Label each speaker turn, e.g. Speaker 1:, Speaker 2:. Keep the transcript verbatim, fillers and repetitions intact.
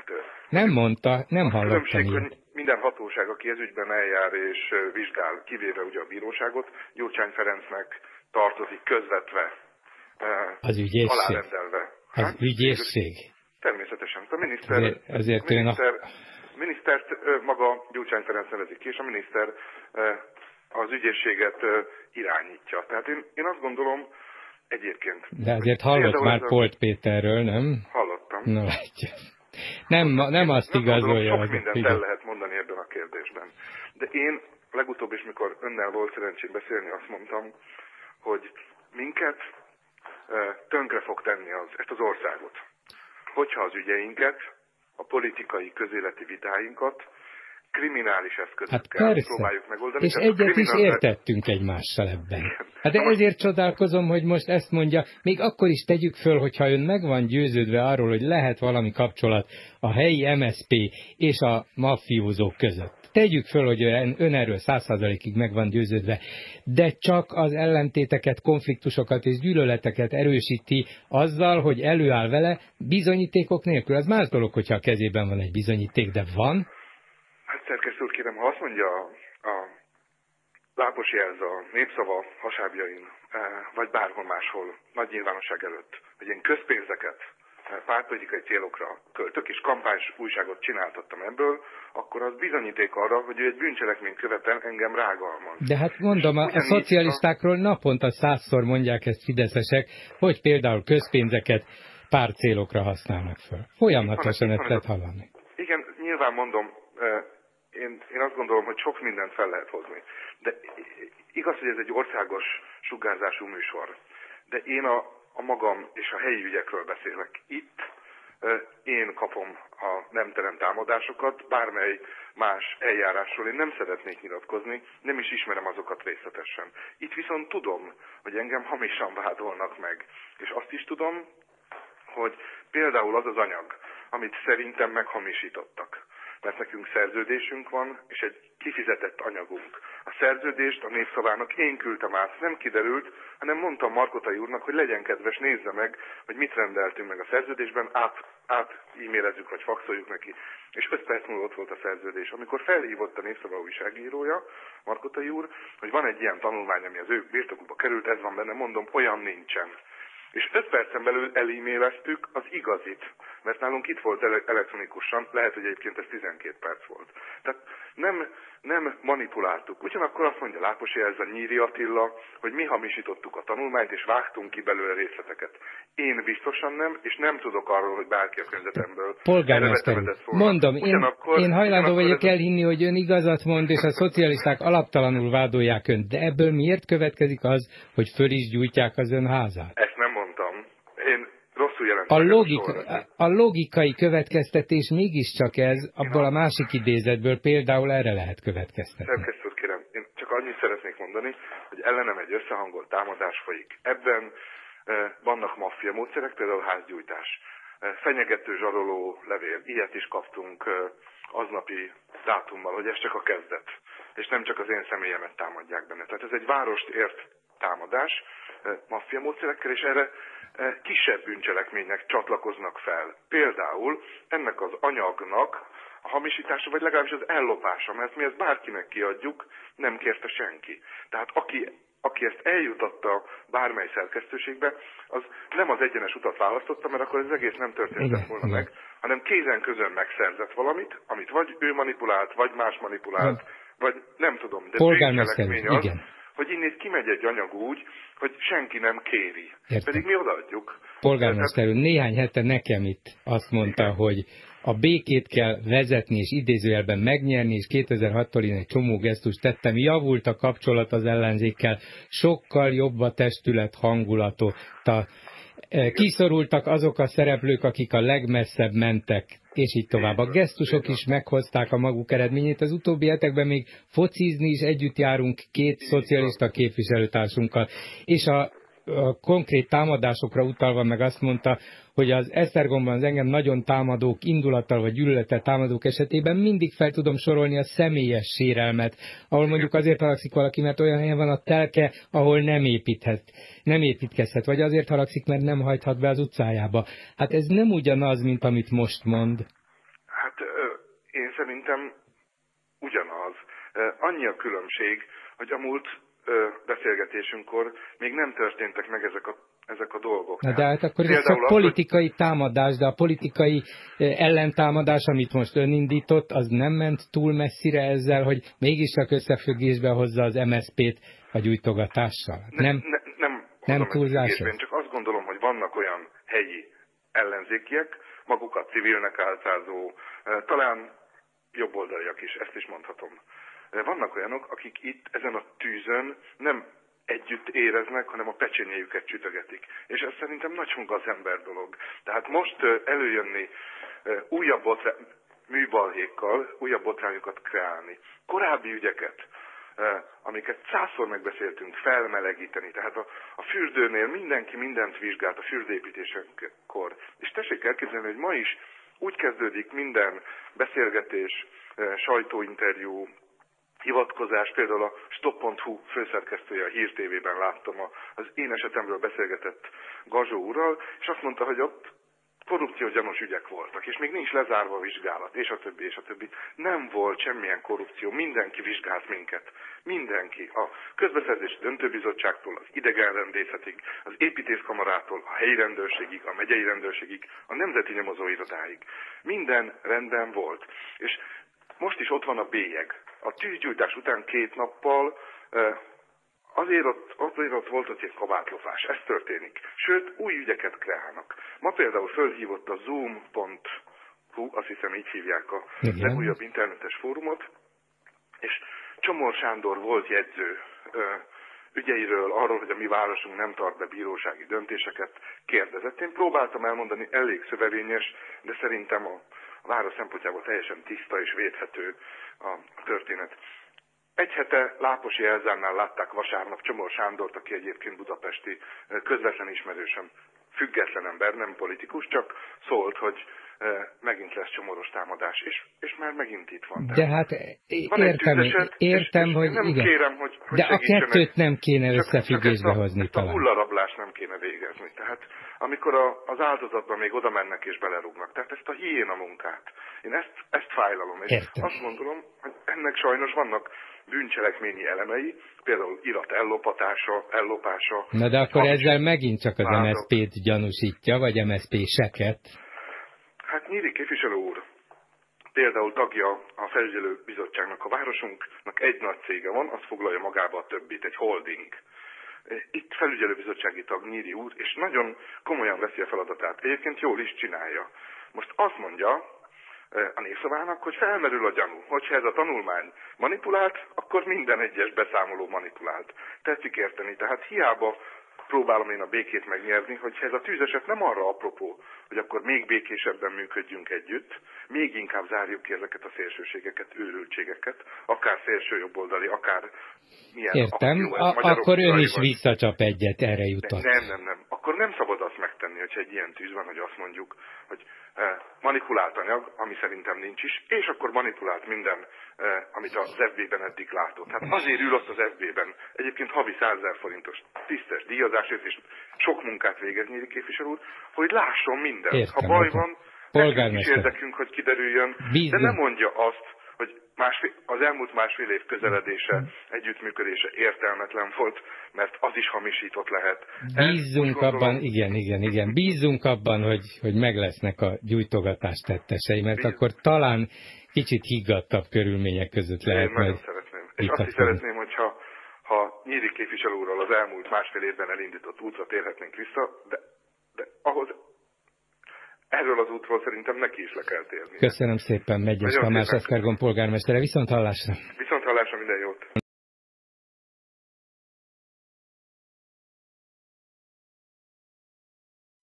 Speaker 1: Nem mondta, nem hallottam
Speaker 2: különbség,
Speaker 1: ilyet.
Speaker 2: hogy minden hatóság, aki ez ügyben eljár és vizsgál, kivéve ugye a bíróságot, Gyurcsány Ferencnek tartozik közvetve,
Speaker 1: az ügyészség.
Speaker 2: alárendelve.
Speaker 1: Az
Speaker 2: Hát,
Speaker 1: ügyészség.
Speaker 2: Természetesen. A miniszter,
Speaker 1: ezért, ezért
Speaker 2: miniszter,
Speaker 1: a...
Speaker 2: minisztert maga Gyurcsány Ferenc nevezik ki, és a miniszter az ügyészséget irányítja. Tehát én, én azt gondolom, egyébként.
Speaker 1: De azért hallott már Polt Péterről, nem?
Speaker 2: Hallottam.
Speaker 1: Na, látja. Nem, nem azt
Speaker 2: nem
Speaker 1: igazolja.
Speaker 2: Gondolom, sok
Speaker 1: az
Speaker 2: mindent
Speaker 1: igen.
Speaker 2: el lehet mondani ebben a kérdésben. De én legutóbb is, mikor önnel volt szerencsém beszélni, azt mondtam, hogy minket tönkre fog tenni az, ezt az országot. Hogyha az ügyeinket, a politikai közéleti vitáinkat kriminális eszközökkel hát próbáljuk megoldani.
Speaker 1: És egyet kriminál... is értettünk egymással ebben. Hát de ezért csodálkozom, hogy most ezt mondja, még akkor is tegyük föl, hogyha ön meg van győződve arról, hogy lehet valami kapcsolat a helyi em es zé pé és a maffiózók között. Tegyük föl, hogy ön erről száz százalékig meg van győződve, de csak az ellentéteket, konfliktusokat és gyűlöleteket erősíti azzal, hogy előáll vele bizonyítékok nélkül. Az más dolog, hogyha a kezében van egy bizonyíték, de van.
Speaker 2: Hát szerkesztő úr, kérem, ha azt mondja a, a Lápos Jelza népszava hasábjain, vagy bárhol máshol, nagy nyilvánosság előtt, hogy én közpénzeket pártpolitikai célokra költök, és kampányos újságot csináltattam ebből, akkor az bizonyíték arra, hogy ő egy bűncselekményt követel, engem rágalmaz.
Speaker 1: De hát mondom, a, a szocialistákról a... naponta százszor mondják ezt fideszesek, hogy például közpénzeket pártcélokra használnak föl. Folyamatosan ezt lehet hallani.
Speaker 2: Igen, nyilván mondom, én, én azt gondolom, hogy sok mindent fel lehet hozni. De igaz, hogy ez egy országos sugárzású műsor. De én a, a magam és a helyi ügyekről beszélek. Itt én kapom a nemtelen támadásokat, bármely más eljárásról én nem szeretnék nyilatkozni, nem is ismerem azokat részletesen. Itt viszont tudom, hogy engem hamisan vádolnak meg. És azt is tudom, hogy például az az anyag, amit szerintem meghamisítottak. Mert nekünk szerződésünk van, és egy kifizetett anyagunk. A szerződést a Népszavának én küldtem át, nem kiderült, hanem mondtam Markotai úrnak, hogy legyen kedves, nézze meg, hogy mit rendeltünk meg a szerződésben, át, át e-mailezzük, vagy faxoljuk neki. És öt perc múlva ott volt a szerződés. Amikor felhívott a Népszava újságírója, Markotai úr, hogy van egy ilyen tanulmány, ami az ő birtokukba került, ez van benne, mondom, olyan nincsen. És öt percen belül el-e-maileztük az igazit, mert nálunk itt volt elektronikusan, lehet, hogy egyébként ez tizenkét perc volt. Tehát nem, nem manipuláltuk. Ugyanakkor azt mondja Lápos Jelza, Nyíri Attila, hogy mi hamisítottuk a tanulmányt, és vágtunk ki belőle részleteket. Én biztosan nem, és nem tudok arról, hogy bárki a környezetemből.
Speaker 1: Polgármester úr, mondom, én, én hajlandó vagyok ez... elhinni, hogy ön igazat mond, és a szocialisták alaptalanul vádolják önt. De ebből miért következik az, hogy föl is gyújtják az ön házát?
Speaker 2: Ezt nem mondtam. Én rosszul jelentem.
Speaker 1: A, logika, a logikai következtetés mégiscsak ez, abból a másik idézetből például erre lehet következtetni.
Speaker 2: Szerkesztőt kérem, én csak annyit szeretnék mondani, hogy ellenem egy összehangolt támadás folyik. Ebben e, vannak maffia módszerek, például házgyújtás. E, fenyegető zsaroló levél, ilyet is kaptunk e, aznapi dátummal, hogy ez csak a kezdet. És nem csak az én személyemet támadják benne. Tehát ez egy várost ért támadás e, maffia módszerekkel, és erre kisebb bűncselekménynek csatlakoznak fel. Például ennek az anyagnak a hamisítása, vagy legalábbis az ellopása, mert mi ezt bárkinek kiadjuk, nem kérte senki. Tehát aki, aki ezt eljutatta bármely szerkesztőségbe, az nem az egyenes utat választotta, mert akkor ez egész nem történt volna meg, hanem kézen közön megszerzett valamit, amit vagy ő manipulált, vagy más manipulált, vagy nem tudom, de bűncselekmény az, igen. Hogy innét kimegy egy anyag úgy, hogy senki nem kéri. Értem. Pedig mi odaadjuk.
Speaker 1: Polgármester úr, néhány hete nekem itt azt mondta, igen, hogy a békét kell vezetni és idézőjelben megnyerni, és kétezer-hattól én egy csomó gesztust tettem, javult a kapcsolat az ellenzékkel, sokkal jobb a testület hangulata. Kiszorultak azok a szereplők, akik a legmesszebb mentek, és így tovább. A gesztusok is meghozták a maguk eredményét. Az utóbbi hetekben még focizni is együtt járunk két szocialista képviselőtársunkkal. És a, a konkrét támadásokra utalva meg azt mondta, hogy az Esztergomban az engem nagyon támadók, indulattal vagy gyűlölettel támadók esetében mindig fel tudom sorolni a személyes sérelmet, ahol mondjuk azért haragszik valaki, mert olyan helyen van a telke, ahol nem építhet, nem építkezhet, vagy azért haragszik, mert nem hajthat be az utcájába. Hát ez nem ugyanaz, mint amit most mond.
Speaker 2: szerintem ugyanaz. Annyi a különbség, hogy a múlt beszélgetésünkkor még nem történtek meg ezek a, ezek a dolgok.
Speaker 1: Na de hát akkor ez csak az, politikai hogy... támadás, de a politikai ellentámadás, amit most ön indított, az nem ment túl messzire ezzel, hogy mégiscsak összefüggésbe hozza az em es zé pét a gyújtogatással?
Speaker 2: Ne,
Speaker 1: nem
Speaker 2: ne, nem,
Speaker 1: nem túlzás?
Speaker 2: Én csak azt gondolom, hogy vannak olyan helyi ellenzékiek, magukat civilnek álcázó, talán jobboldaliak is, ezt is mondhatom. Vannak olyanok, akik itt ezen a tűzön nem együtt éreznek, hanem a pecsenyéjüket csütögetik. És ez szerintem nagyon gazember dolog. Tehát most előjönni újabb botrá... műbalhékkal, újabb botrányokat kreálni, korábbi ügyeket, amiket százszor megbeszéltünk, felmelegíteni. Tehát a, a fürdőnél mindenki mindent vizsgált a fürdőépítésekor. És tessék elképzelni, hogy ma is úgy kezdődik minden beszélgetés, sajtóinterjú, hivatkozás, például a stop pont hu főszerkesztője a Hír té vében láttam az én esetemről beszélgetett Gazsó úrral, és azt mondta, hogy ott korrupciógyanús ügyek voltak, és még nincs lezárva a vizsgálat, és a többi, és a többi. Nem volt semmilyen korrupció, mindenki vizsgált minket. Mindenki. A közbeszerzési döntőbizottságtól, az idegenrendészetig, az építészkamarától, a helyi rendőrségig, a megyei rendőrségig, a nemzeti nyomozóirodáig. Minden rendben volt. És most is ott van a bélyeg. A tűzgyújtás után két nappal azért ott, azért ott volt ott egy kabátlopás. Ez történik. Sőt, új ügyeket kreálnak. Ma például fölhívott a zoom pont hu, azt hiszem így hívják a Igen. legújabb internetes fórumot, és Csomor Sándor volt jegyző ügyeiről, arról, hogy a mi városunk nem tart be bírósági döntéseket, kérdezett. Én próbáltam elmondani, elég szövevényes, de szerintem a A város szempontjából teljesen tiszta és védhető a történet. Egy hete Láposi Elzánnál látták vasárnap Csomor Sándort, aki egyébként budapesti közvetlen ismerősöm, független ember, nem politikus, csak szólt, hogy megint lesz csomoros támadás, és, és már megint itt van.
Speaker 1: De hát értem, tűzeset, értem, és, hogy
Speaker 2: nem
Speaker 1: igen.
Speaker 2: Kérem, hogy, hogy
Speaker 1: de a kettőt nem kéne összefüggésbe hozni
Speaker 2: ezt a,
Speaker 1: talán.
Speaker 2: Ezt a hullarablást nem kéne végezni. Tehát amikor a, az áldozatban még oda mennek és belerúgnak. Tehát ezt a hiéna munkát. Én ezt, ezt fájlalom. És
Speaker 1: Értem.
Speaker 2: azt gondolom, hogy ennek sajnos vannak bűncselekményi elemei, például irat ellopatása, ellopása.
Speaker 1: Na de akkor ezzel megint csak az em es zé pét gyanúsítja, vagy em es zé péseket?
Speaker 2: Hát Nyíri képviselő úr, például tagja a felügyelő bizottságnak, a városunknak egy nagy cége van, az foglalja magába a többit, egy holding. Itt felügyelőbizottsági tag Nyíri úr, és nagyon komolyan veszi a feladatát. Egyébként jól is csinálja. Most azt mondja a Népszavának, hogy felmerül a gyanú, hogyha ez a tanulmány manipulált, akkor minden egyes beszámoló manipulált. Tetszik érteni, tehát hiába próbálom én a békét megnyerni, hogyha ez a tűzeset nem arra apropó, hogy akkor még békésebben működjünk együtt, még inkább zárjuk ki ezeket a szélsőségeket, őrültségeket, akár szélső jobboldali, akár milyen...
Speaker 1: Értem,
Speaker 2: jó,
Speaker 1: a, akkor ön is vagy. Visszacsap egyet, erre jutott.
Speaker 2: Nem, nem, nem. Akkor nem szabad azt megtenni, hogyha egy ilyen tűz van, hogy azt mondjuk, hogy eh, manipulált anyag, ami szerintem nincs is, és akkor manipulált minden, eh, amit az ef bé-ben eddig látott. Hát azért ül ott az ef bé-ben, egyébként havi százezer forintos tisztes díjazásért, és sok munkát végez Nyíri képviselő úr, hogy lásson mindent.
Speaker 1: Értem,
Speaker 2: ha baj van, nekünk is érdekünk, hogy kiderüljön,
Speaker 1: Bízunk.
Speaker 2: de nem mondja azt, hogy másfél, az elmúlt másfél év közeledése, együttműködése értelmetlen volt, mert az is hamisított lehet.
Speaker 1: Bízzunk gondolom, abban, igen, igen, igen, bízzunk abban, hogy, hogy meg lesznek a gyújtogatás tettesei, mert Bíz. akkor talán kicsit higgadtabb körülmények között lehet.
Speaker 2: Én nagyon szeretném. És azt is szeretném, hogyha ha Nyíri képviselő úrral az elmúlt másfél évben elindított útra térhetnénk vissza, de, de ahhoz erről az útról szerintem neki is le kell térni.
Speaker 1: Köszönöm szépen, Medgyes Tamás Esztergom polgármestere. Viszont hallásra!
Speaker 2: Viszont hallásra, minden jót!